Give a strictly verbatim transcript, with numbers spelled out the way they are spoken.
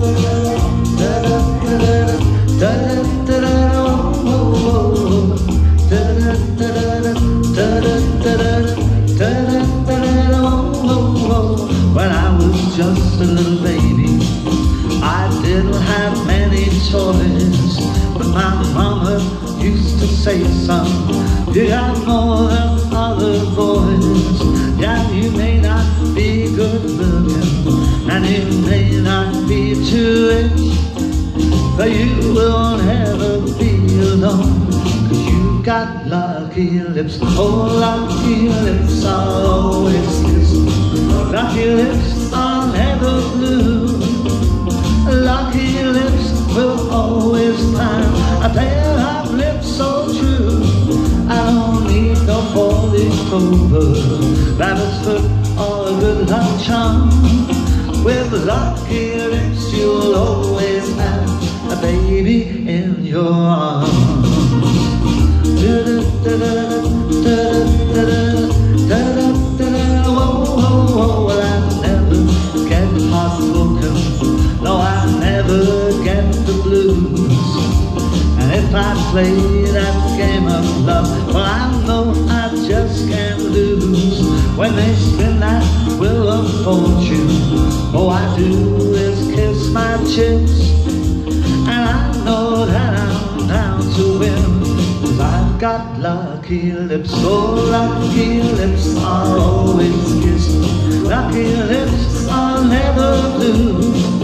When I was just a little baby, I didn't have many toys, but my mama used to say, son, you got more than other boys. Yeah, you may not be good looking, and you may not be too rich, but you will never be alone, 'cause you got lucky lips. Oh, lucky lips are always kissing. Lucky lips are never blue. Lucky lips will always find a pair of lips so true. I don't need no four-leaf clover, rabbit's foot, or a good luck charm. With lucky lips you'll always have a baby in your arms. No, I never get the blues. And if I play that game of love, well, I know I just can't lose. When they spin that wheel of fortune, all I do is kiss my chips, and I know that I'm down to win, 'cause I've got lucky lips. Oh, lucky lips are always kissing. Lucky lips are never blue.